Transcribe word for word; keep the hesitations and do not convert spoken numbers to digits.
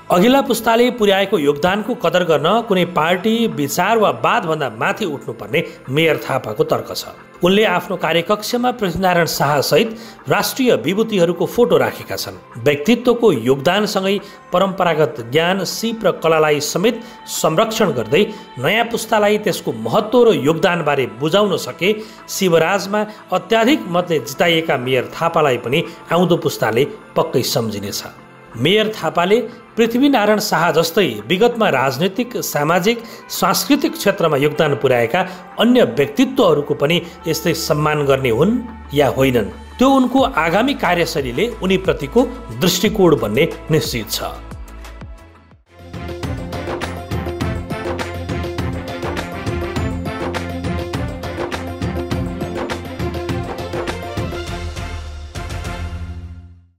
अघिल्ला पुस्ताले पुर्याएको योगदानको कदर गर्न कुनै पार्टी विचार वा वादभन्दा माथि उठ्नुपर्ने मेयर थापाको तर्क छ। उनले आफ्नो कार्यकक्षमा पृथ्वीनारायण शाहसहित राष्ट्रिय विभूतिहरूको फोटो राखेका छन्। व्यक्तित्वको योगदानसँगै परम्परागत ज्ञान, सिप र कलालाई समेत संरक्षण गर्दै नयाँ पुस्तालाई त्यसको महत्त्व र योगदानबारे बुझाउन सके शिवराजमा अत्याधिक मतले जिताइएका मेयर थापालाई पनि आउँदो पुस्ताले पक्कै सम्झिनेछ। मेयर थापाले पृथ्वीनारायण शाह जस्तै विगतमा राजनीतिक, सामाजिक, सांस्कृतिक क्षेत्रमा योगदान पुर्याएका अन्य व्यक्तित्वहरूको पनि यस्तै सम्मान गर्ने हुन् या होइनन्, त्यो उनको आगामी कार्यशैलीले उनीप्रतिको दृष्टिकोण बन्ने निश्चित छ।